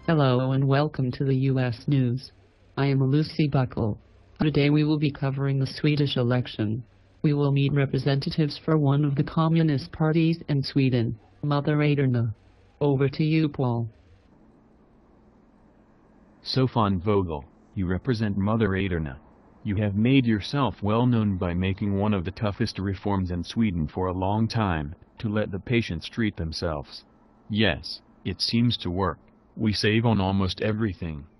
Hello and welcome to the U.S. News. I am Lucy Buckle. Today we will be covering the Swedish election. We will meet representatives for one of the communist parties in Sweden, Moderaterna. Over to you, Paul. Sofan Vogel, you represent Moderaterna. You have made yourself well known by making one of the toughest reforms in Sweden for a long time, to let the patients treat themselves. Yes, it seems to work. We save on almost everything.